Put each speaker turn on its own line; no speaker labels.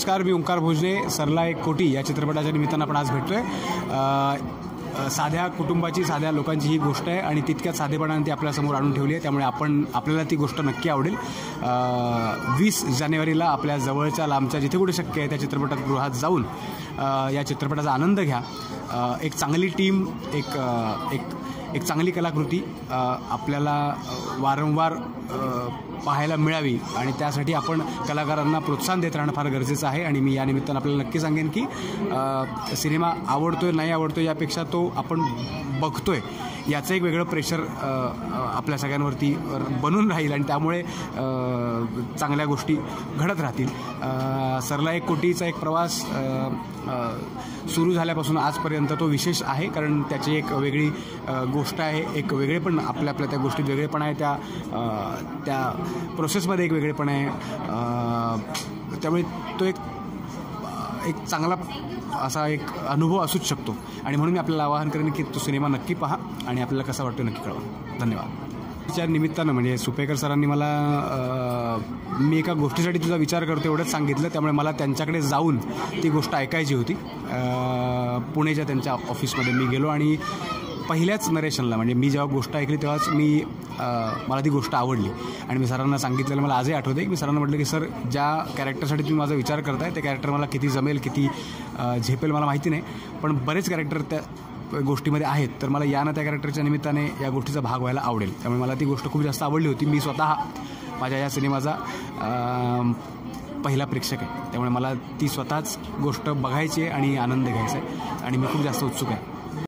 नमस्कार, मी ओंकार भोजने. सरला एक कोटी या चित्रपटाच्या निमित्तानं आपण आज भेटतोय. साध्या कुटुंबाची, साध्या लोकांची ही गोष्ट आहे आणि तितक्याच साधेपणाने ती आपल्यासमोर आणून ठेवली आहे. त्यामुळे आपल्याला ती गोष्ट नक्की आवडेल. 20 जानेवारीला आपल्या जवळच्या लांबच्या जिथे कुठे शक्य आहे त्या चित्रपटगृहात जाऊन या चित्रपटाचा आनंद घ्या. एक चांगली टीम, एक चांगली कलाकृती आपल्याला वारंवार पाहायला मिळावी आणि त्यासाठी आपण कलाकारांना प्रोत्साहन देत राहणं फार गरजेचं आहे. आणि मी या निमित्तानं आपल्याला नक्की सांगेन की सिनेमा आवडतोय नाही आवडतोय यापेक्षा तो आपण बघतोय याचं एक वेगळं प्रेशर आपल्या सगळ्यांवरती बनून राहील आणि त्यामुळे चांगल्या गोष्टी घडत राहतील. सरला एक कोटीचा एक प्रवास सुरू झाल्यापासून आजपर्यंत तो विशेष आहे, कारण त्याची एक वेगळी गोष्ट आहे, एक वेगळेपण आपल्या त्या गोष्टीत वेगळेपण आहे, त्या प्रोसेसमध्ये एक वेगळेपण आहे. त्यामुळे तो एक चांगला असा एक अनुभव असूच शकतो आणि म्हणून मी आपल्याला आवाहन करेन की तो सिनेमा नक्की पहा आणि आपल्याला कसा वाटतो नक्की कळवा. धन्यवाद. त्या निमित्तानं म्हणजे सुपेकर सरांनी मला मी एका गोष्टीसाठी तुझा विचार करतो एवढंच सांगितलं. त्यामुळे मला त्यांच्याकडे जाऊन ती गोष्ट ऐकायची होती. पुणेच्या त्यांच्या ऑफिसमध्ये मी गेलो आणि पहिल्याच नरेशनला म्हणजे मी जेव्हा गोष्ट ऐकली तेव्हाच मला ती गोष्ट आवडली आणि मी सरांना सांगितलेलं मला आजही आठवतं की मी सरांना म्हटलं की सर, ज्या कॅरेक्टरसाठी तुम्ही माझा विचार करताय ते कॅरेक्टर मला किती जमेल, किती झेपेल मला माहिती नाही, पण बरेच कॅरेक्टर त्या गोष्टीमध्ये आहेत, तर मला या ना त्या कॅरेक्टरच्या निमित्ताने या गोष्टीचा भाग व्हायला आवडेल. त्यामुळे मला ती गोष्ट खूप जास्त आवडली होती. मी स्वतः माझ्या या सिनेमाचा पहिला प्रेक्षक आहे, त्यामुळे मला ती स्वतःच गोष्ट बघायची आहे आणि आनंद घ्यायचा आहे आणि मी खूप जास्त उत्सुक आहे.